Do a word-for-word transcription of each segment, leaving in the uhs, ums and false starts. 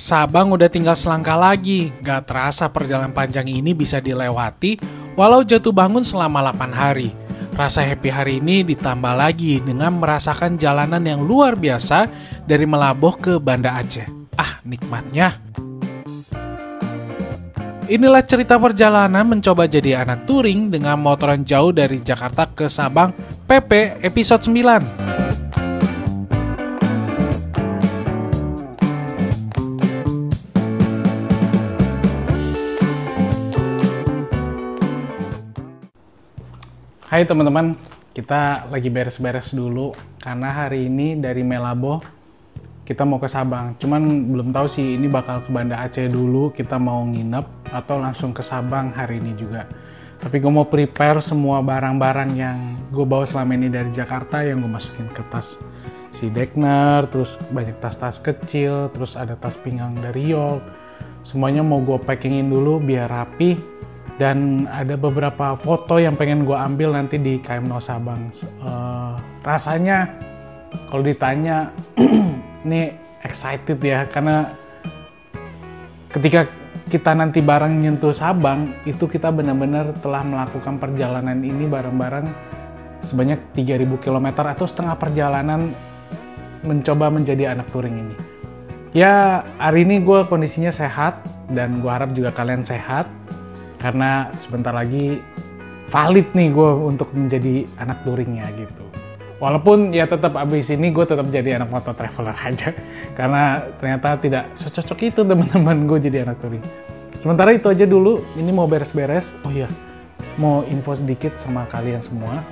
Sabang udah tinggal selangkah lagi, gak terasa perjalanan panjang ini bisa dilewati walau jatuh bangun selama delapan hari. Rasa happy hari ini ditambah lagi dengan merasakan jalanan yang luar biasa dari Melaboh ke Banda Aceh. Ah, nikmatnya. Inilah cerita perjalanan mencoba jadi anak touring dengan motoran jauh dari Jakarta ke Sabang P P episode sembilan. Hai teman-teman, kita lagi beres-beres dulu karena hari ini dari Melaboh kita mau ke Sabang. Cuman belum tahu sih ini bakal ke Banda Aceh dulu, kita mau nginep atau langsung ke Sabang hari ini juga. Tapi gue mau prepare semua barang-barang yang gue bawa selama ini dari Jakarta yang gue masukin ke tas si Dekner, terus banyak tas-tas kecil, terus ada tas pinggang dari York. Semuanya mau gue packingin dulu biar rapi. Dan ada beberapa foto yang pengen gue ambil nanti di K M No Sabang. Uh, rasanya kalau ditanya, ini excited ya, karena ketika kita nanti bareng nyentuh Sabang, itu kita benar-benar telah melakukan perjalanan ini bareng-bareng sebanyak tiga ribu kilometer atau setengah perjalanan mencoba menjadi anak touring ini. Ya, hari ini gue kondisinya sehat dan gue harap juga kalian sehat. Karena sebentar lagi valid nih gue untuk menjadi anak touringnya gitu. Walaupun ya tetap abis ini gue tetap jadi anak moto traveler aja. Karena ternyata tidak secocok itu teman-teman gue jadi anak touring. Sementara itu aja dulu, ini mau beres-beres. Oh iya, mau info sedikit sama kalian semua.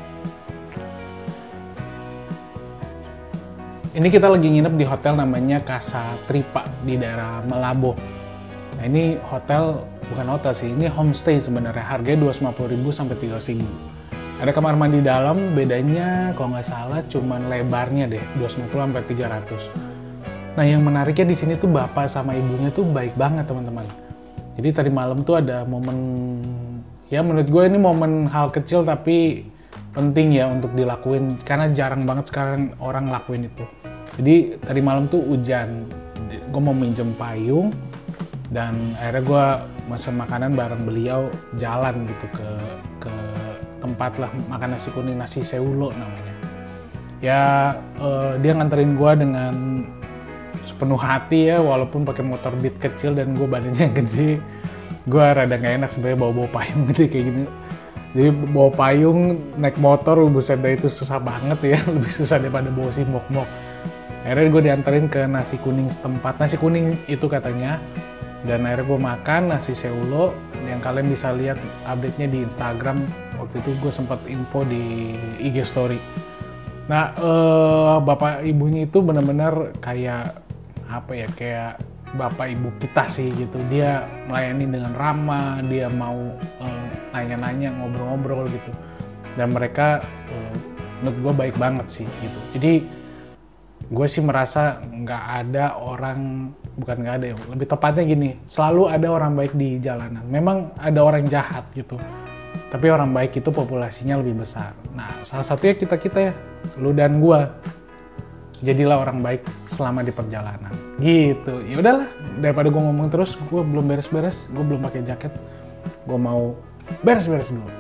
Ini kita lagi nginep di hotel namanya Casa Tripa di daerah Melaboh. Nah ini hotel, bukan hotel sih, ini homestay sebenarnya, harganya dua ratus lima puluh ribu sampai tiga ratus ribu. Ada kamar mandi dalam, bedanya kalau nggak salah cuman lebarnya deh, dua ratus lima puluh sampai tiga ratus. Nah yang menariknya di sini tuh bapak sama ibunya tuh baik banget teman-teman. Jadi tadi malam tuh ada momen, ya menurut gue ini momen hal kecil tapi penting ya untuk dilakuin, karena jarang banget sekarang orang lakuin itu. Jadi tadi malam tuh hujan, gue mau minjem payung, dan akhirnya gue mesen makanan bareng beliau, jalan gitu ke ke tempat lah makan nasi kuning, nasi seulo namanya. Ya uh, dia nganterin gue dengan sepenuh hati ya, walaupun pakai motor Beat kecil dan gue badannya gede, gue rada gak enak sebenarnya bawa-bawa payung gede kayak gini. Jadi bawa payung naik motor, buset dah itu susah banget ya, lebih susah daripada bawa si mok-mok. Akhirnya gue dianterin ke nasi kuning setempat, nasi kuning itu katanya. Dan akhirnya gue makan nasi seulo yang kalian bisa lihat update-nya di Instagram. Waktu itu gue sempat info di I G story. Nah eh, bapak ibunya itu benar-benar kayak apa ya, kayak bapak ibu kita sih gitu. Dia melayani dengan ramah, dia mau eh, nanya-nanya, ngobrol-ngobrol gitu. Dan mereka eh, menurut gue baik banget sih gitu. Jadi gue sih merasa nggak ada orang, bukan nggak ada ya, lebih tepatnya gini, selalu ada orang baik di jalanan. Memang ada orang jahat gitu, tapi orang baik itu populasinya lebih besar. Nah salah satunya kita-kita ya, lu dan gue, jadilah orang baik selama di perjalanan gitu. Ya udahlah, daripada gue ngomong terus, gue belum beres-beres, gue belum pakai jaket, gue mau beres-beres dulu.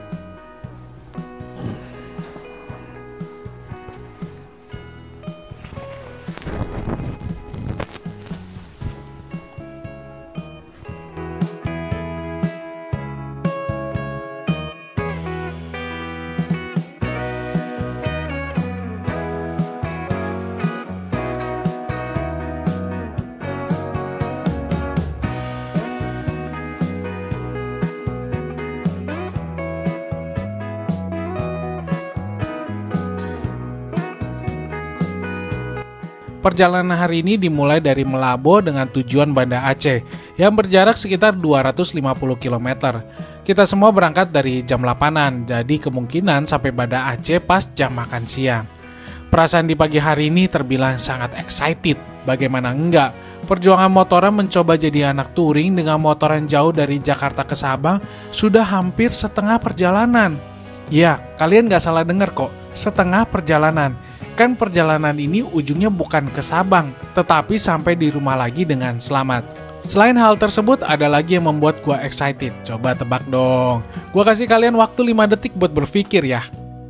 Perjalanan hari ini dimulai dari Melaboh dengan tujuan Banda Aceh yang berjarak sekitar dua ratus lima puluh kilometer. Kita semua berangkat dari jam delapanan, jadi kemungkinan sampai Banda Aceh pas jam makan siang. Perasaan di pagi hari ini terbilang sangat excited. Bagaimana enggak? Perjuangan motoran mencoba jadi anak touring dengan motoran jauh dari Jakarta ke Sabang sudah hampir setengah perjalanan. Ya, kalian nggak salah dengar kok, setengah perjalanan. Bahkan perjalanan ini ujungnya bukan ke Sabang, tetapi sampai di rumah lagi dengan selamat. Selain hal tersebut, ada lagi yang membuat gue excited. Coba tebak dong. Gue kasih kalian waktu lima detik buat berpikir ya.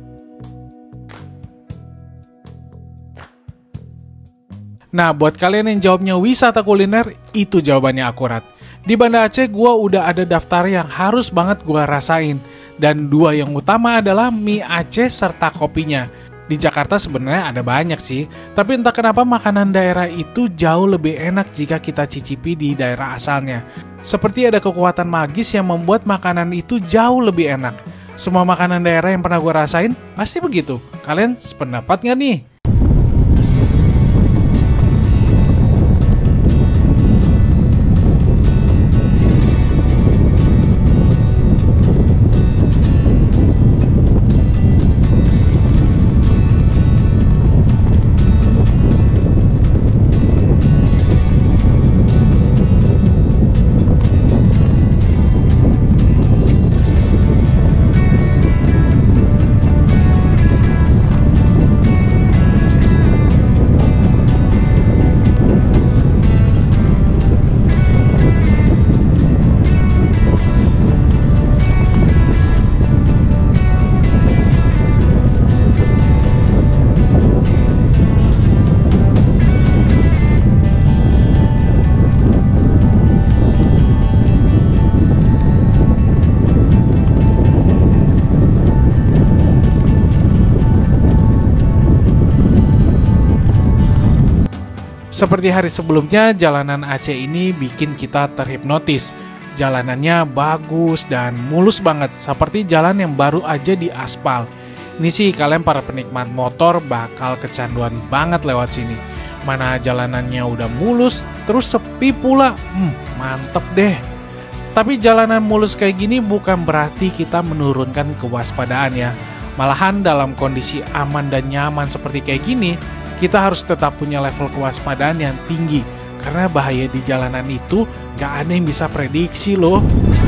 Nah, buat kalian yang jawabnya wisata kuliner, itu jawabannya akurat. Di Banda Aceh, gue udah ada daftar yang harus banget gue rasain. Dan dua yang utama adalah mie Aceh serta kopinya. Di Jakarta sebenarnya ada banyak sih, tapi entah kenapa makanan daerah itu jauh lebih enak jika kita cicipi di daerah asalnya. Seperti ada kekuatan magis yang membuat makanan itu jauh lebih enak. Semua makanan daerah yang pernah gue rasain, pasti begitu. Kalian sependapat nggak nih? Seperti hari sebelumnya, jalanan Aceh ini bikin kita terhipnotis. Jalanannya bagus dan mulus banget, seperti jalan yang baru aja diaspal. Ini sih kalian para penikmat motor bakal kecanduan banget lewat sini. Mana jalanannya udah mulus, terus sepi pula, hmm, mantep deh. Tapi jalanan mulus kayak gini bukan berarti kita menurunkan kewaspadaan ya. Malahan dalam kondisi aman dan nyaman seperti kayak gini, kita harus tetap punya level kewaspadaan yang tinggi, karena bahaya di jalanan itu gak ada yang bisa prediksi loh.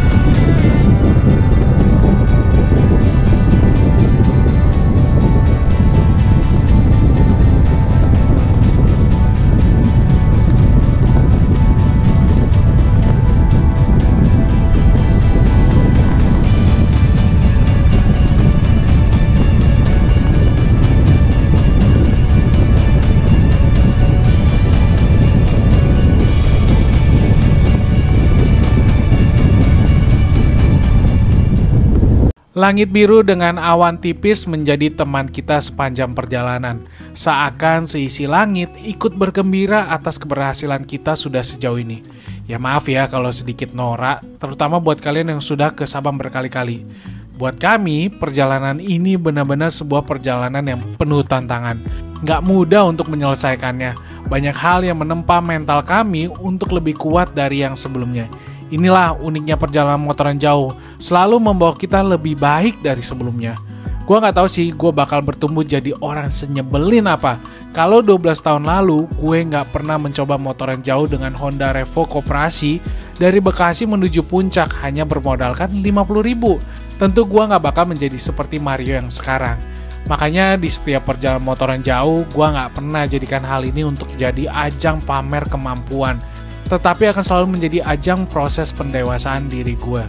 Langit biru dengan awan tipis menjadi teman kita sepanjang perjalanan. Seakan seisi langit ikut bergembira atas keberhasilan kita sudah sejauh ini. Ya maaf ya kalau sedikit norak, terutama buat kalian yang sudah ke Sabang berkali-kali. Buat kami, perjalanan ini benar-benar sebuah perjalanan yang penuh tantangan. Nggak mudah untuk menyelesaikannya. Banyak hal yang menempa mental kami untuk lebih kuat dari yang sebelumnya. Inilah uniknya perjalanan motoran jauh, selalu membawa kita lebih baik dari sebelumnya. Gue gak tahu sih gue bakal bertumbuh jadi orang senyebelin apa. Kalau dua belas tahun lalu gue gak pernah mencoba motoran jauh dengan Honda Revo Koperasi dari Bekasi menuju Puncak hanya bermodalkan lima puluh ribu. Tentu gue gak bakal menjadi seperti Mario yang sekarang. Makanya di setiap perjalanan motoran jauh, gue gak pernah jadikan hal ini untuk jadi ajang pamer kemampuan, tetapi akan selalu menjadi ajang proses pendewasaan diri gue.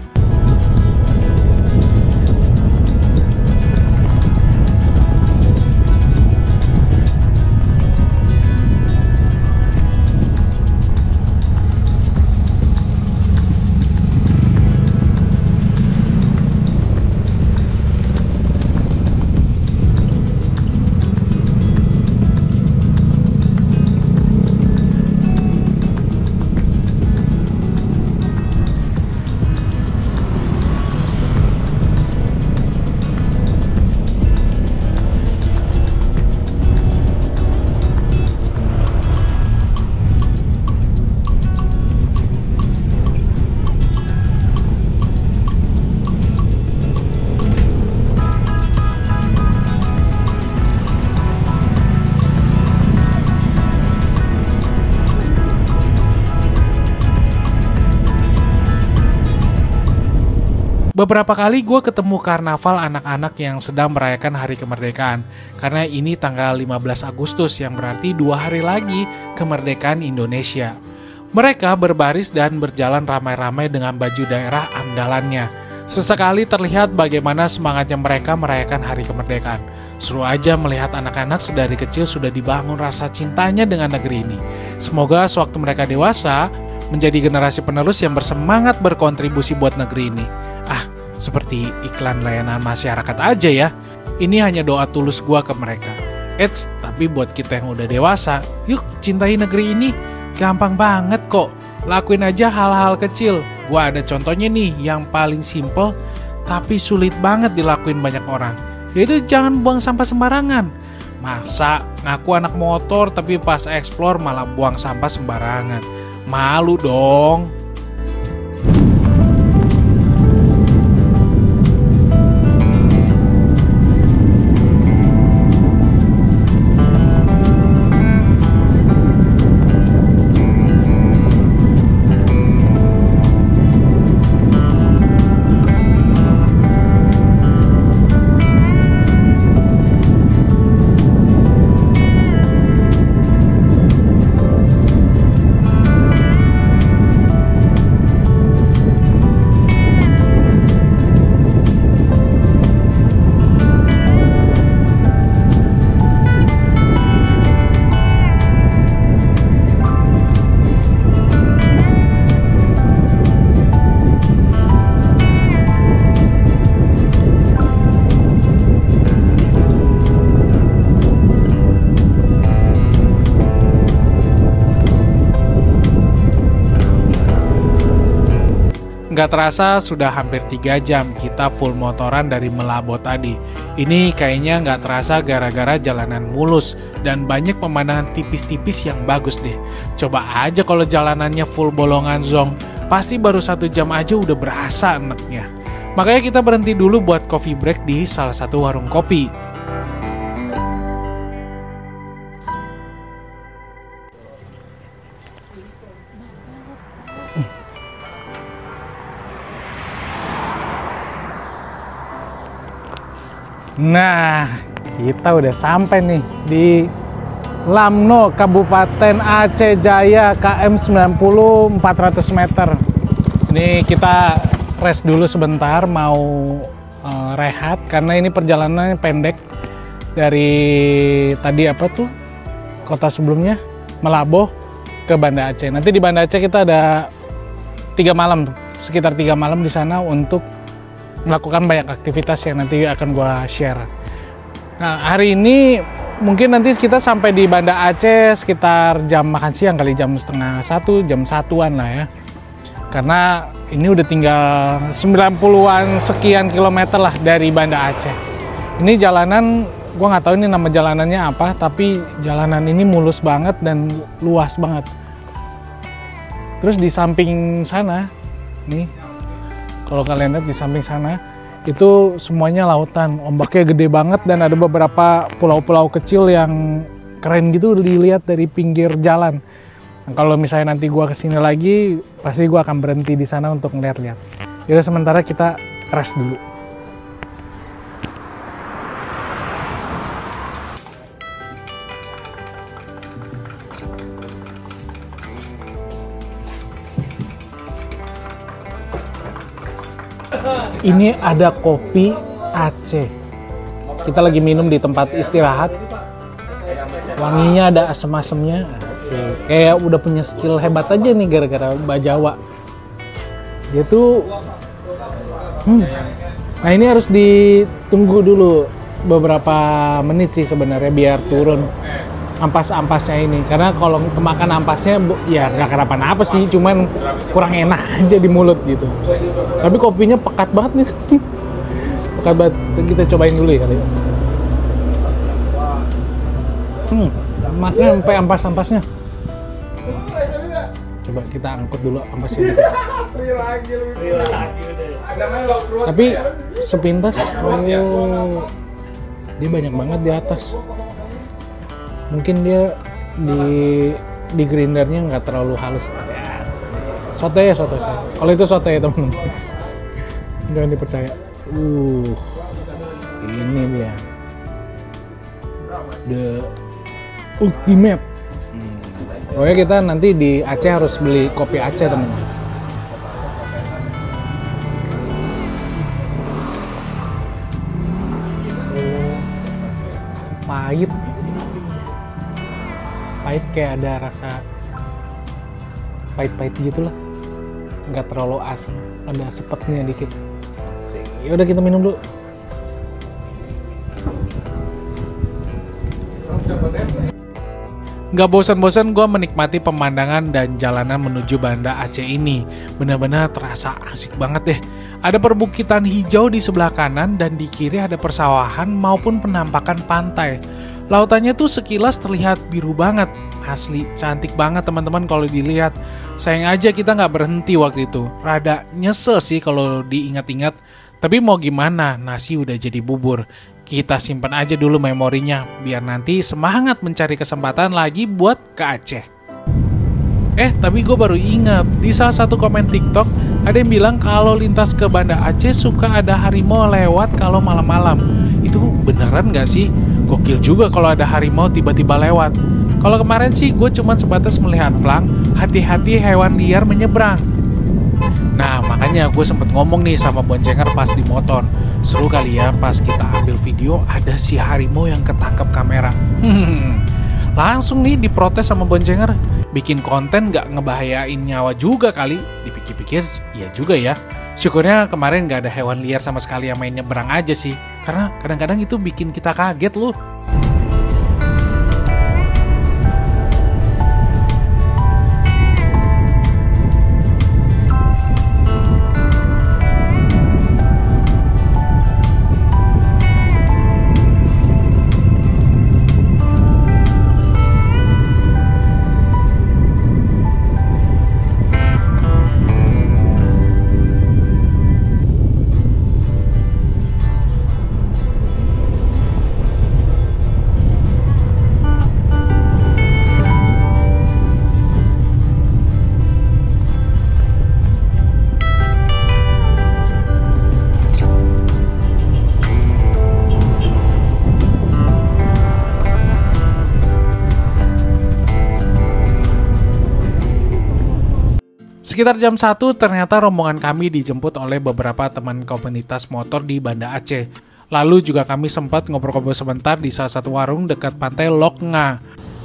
Beberapa kali gue ketemu karnaval anak-anak yang sedang merayakan hari kemerdekaan. Karena ini tanggal lima belas Agustus yang berarti dua hari lagi kemerdekaan Indonesia. Mereka berbaris dan berjalan ramai-ramai dengan baju daerah andalannya. Sesekali terlihat bagaimana semangatnya mereka merayakan hari kemerdekaan. Seru aja melihat anak-anak sedari kecil sudah dibangun rasa cintanya dengan negeri ini. Semoga sewaktu mereka dewasa, menjadi generasi penerus yang bersemangat berkontribusi buat negeri ini. Ah, seperti iklan layanan masyarakat aja ya. Ini hanya doa tulus gua ke mereka. Eits, tapi buat kita yang udah dewasa, yuk cintai negeri ini. Gampang banget kok. Lakuin aja hal-hal kecil. Gua ada contohnya nih yang paling simple, tapi sulit banget dilakuin banyak orang. Yaitu jangan buang sampah sembarangan. Masa ngaku anak motor tapi pas explore malah buang sampah sembarangan. Malu dong. Nggak terasa sudah hampir tiga jam kita full motoran dari Meulaboh tadi. Ini kayaknya nggak terasa gara-gara jalanan mulus dan banyak pemandangan tipis-tipis yang bagus deh. Coba aja kalau jalanannya full bolongan zong, pasti baru satu jam aja udah berasa enaknya. Makanya kita berhenti dulu buat coffee break di salah satu warung kopi. Nah, kita udah sampai nih di Lamno, Kabupaten Aceh Jaya, K M sembilan puluh empat ratus meter. Ini kita rest dulu sebentar, mau uh, rehat karena ini perjalanannya pendek dari tadi apa tuh kota sebelumnya, Meulaboh ke Banda Aceh. Nanti di Banda Aceh kita ada tiga malam, sekitar tiga malam di sana untuk melakukan banyak aktivitas yang nanti akan gue share. Nah, hari ini mungkin nanti kita sampai di Banda Aceh sekitar jam makan siang kali, jam setengah satu, jam satuan lah ya. Karena ini udah tinggal sembilan puluhan sekian kilometer lah dari Banda Aceh. Ini jalanan, gue nggak tahu ini nama jalanannya apa, tapi jalanan ini mulus banget dan luas banget. Terus di samping sana, nih, kalau kalian lihat di samping sana, itu semuanya lautan. Ombaknya gede banget dan ada beberapa pulau-pulau kecil yang keren gitu dilihat dari pinggir jalan. Nah, kalau misalnya nanti gua kesini lagi, pasti gua akan berhenti di sana untuk ngeliat-liat. Jadi sementara kita rest dulu. Ini ada kopi Aceh. Kita lagi minum di tempat istirahat. Wanginya ada asem-asemnya. Asik. Kayak udah punya skill hebat aja nih gara-gara Bajawa. Dia tuh hmm. Nah, ini harus ditunggu dulu beberapa menit sih sebenarnya biar turun ampas-ampasnya ini. Karena kalau kemakan ampasnya ya nggak kenapa-napa sih, cuman kurang enak aja di mulut gitu. Tapi kopinya pekat banget nih. Pekat banget. Kita cobain dulu ya kali. Hmm, maknya sampai ampas-ampasnya. Coba kita angkut dulu ampasnya. Tapi sepintas, oh, dia banyak banget di atas. Mungkin dia di di grindernya nggak terlalu halus. Soto ya soto. Kalau itu soto ya teman. Jangan dipercaya. Uh, ini dia. The ultimate. Hmm. Pokoknya kita nanti di Aceh harus beli kopi Aceh, teman-teman. Oh, pahit. Pahit kayak ada rasa pahit-pahit gitu lah. Nggak terlalu asam, ada sepetnya dikit. Ya udah kita minum dulu. Nggak bosan-bosan gue menikmati pemandangan dan jalanan menuju Banda Aceh ini. Benar-benar terasa asik banget deh. Ada perbukitan hijau di sebelah kanan dan di kiri ada persawahan maupun penampakan pantai. Lautannya tuh sekilas terlihat biru banget. Asli, cantik banget teman-teman kalau dilihat. Sayang aja kita nggak berhenti waktu itu. Rada nyesel sih kalau diingat-ingat. Tapi mau gimana, nasi udah jadi bubur. Kita simpan aja dulu memorinya, biar nanti semangat mencari kesempatan lagi buat ke Aceh. Eh, tapi gue baru ingat, di salah satu komen TikTok, ada yang bilang kalau lintas ke Banda Aceh suka ada harimau lewat kalau malam-malam. Itu beneran gak sih? Gokil juga kalau ada harimau tiba-tiba lewat. Kalau kemarin sih gue cuma sebatas melihat plang, hati-hati hewan liar menyeberang. Nah, makanya gue sempet ngomong nih sama boncenger pas di motor. Seru kali ya pas kita ambil video ada si harimau yang ketangkep kamera. Hmm, langsung nih diprotes sama boncenger. Bikin konten gak ngebahayain nyawa juga kali. Dipikir-pikir, iya juga ya. Syukurnya kemarin gak ada hewan liar sama sekali yang main nyeberang aja sih. Karena kadang-kadang itu bikin kita kaget loh. Sekitar jam satu ternyata rombongan kami dijemput oleh beberapa teman komunitas motor di Banda Aceh. Lalu juga kami sempat ngobrol-ngobrol sebentar di salah satu warung dekat pantai Lok Nga.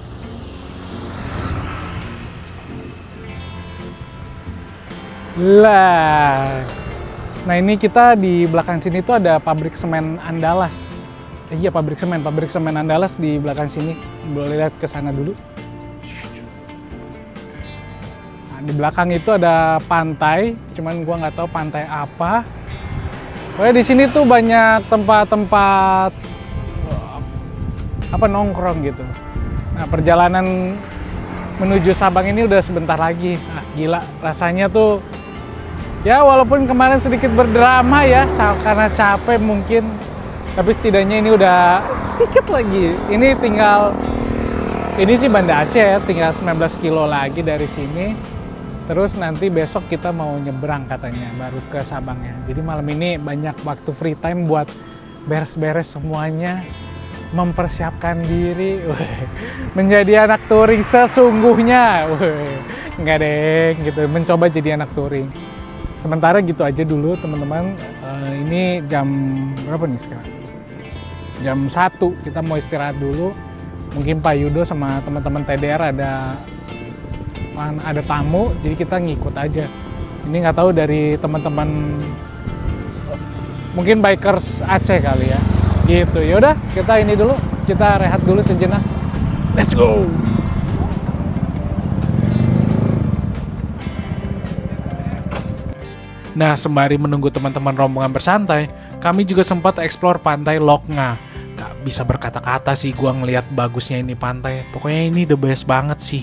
Lah. Nah, ini kita di belakang sini tuh ada pabrik semen Andalas. Eh, iya, pabrik semen, pabrik semen Andalas di belakang sini. Boleh lihat ke sana dulu. Di belakang itu ada pantai, cuman gua nggak tahu pantai apa. Pokoknya di sini tuh banyak tempat-tempat apa nongkrong gitu. Nah, perjalanan menuju Sabang ini udah sebentar lagi. Ah, gila, rasanya tuh ya walaupun kemarin sedikit berdrama ya karena capek mungkin, tapi setidaknya ini udah sedikit lagi. Ini tinggal ini sih Banda Aceh, tinggal sembilan belas kilo lagi dari sini. Terus nanti besok kita mau nyebrang katanya, baru ke Sabangnya. Jadi malam ini banyak waktu free time buat beres-beres semuanya, mempersiapkan diri, menjadi anak touring sesungguhnya. Enggak deh, gitu, mencoba jadi anak touring. Sementara gitu aja dulu teman-teman. Uh, ini jam berapa nih sekarang? Jam satu, kita mau istirahat dulu. Mungkin Pak Yudo sama teman-teman T D R ada ada tamu, jadi kita ngikut aja. Ini nggak tahu dari teman-teman, mungkin bikers Aceh kali ya. Gitu. Yaudah, kita ini dulu, kita rehat dulu sejenak. Let's go. Nah, sembari menunggu teman-teman rombongan bersantai, kami juga sempat eksplor pantai Lok Nga. Gak bisa berkata-kata sih gua ngelihat bagusnya ini pantai. Pokoknya ini the best banget sih.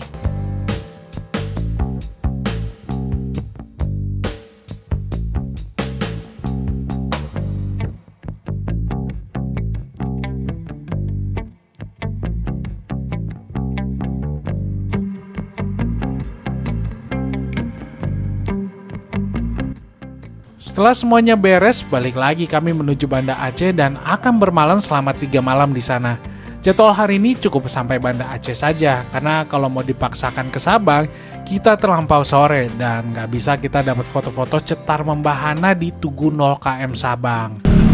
Setelah semuanya beres, balik lagi kami menuju Banda Aceh dan akan bermalam selama tiga malam di sana. Jadwal hari ini cukup sampai Banda Aceh saja, karena kalau mau dipaksakan ke Sabang, kita terlampau sore dan nggak bisa kita dapat foto-foto cetar membahana di Tugu nol kilometer Sabang.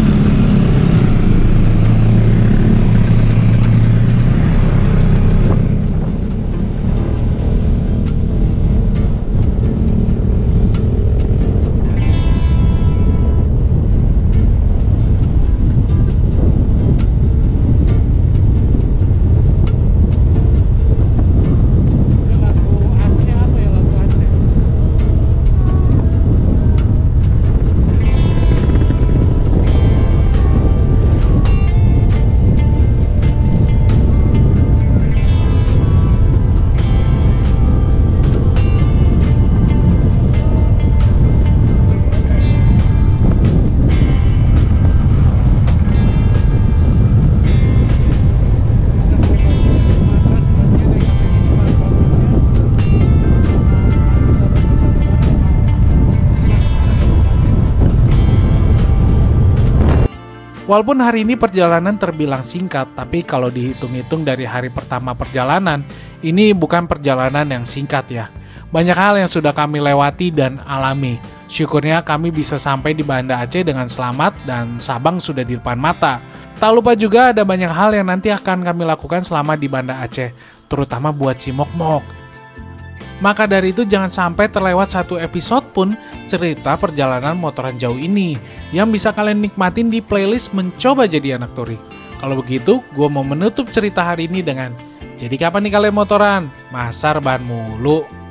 Walaupun hari ini perjalanan terbilang singkat, tapi kalau dihitung-hitung dari hari pertama perjalanan, ini bukan perjalanan yang singkat ya. Banyak hal yang sudah kami lewati dan alami. Syukurnya kami bisa sampai di Banda Aceh dengan selamat dan Sabang sudah di depan mata. Tak lupa juga ada banyak hal yang nanti akan kami lakukan selama di Banda Aceh, terutama buat si Mok-Mok. Maka dari itu jangan sampai terlewat satu episode pun cerita perjalanan motoran jauh ini yang bisa kalian nikmatin di playlist Mencoba Jadi Anak Turi. Kalau begitu, gue mau menutup cerita hari ini dengan, jadi kapan nih kalian motoran? Masa rebahan mulu?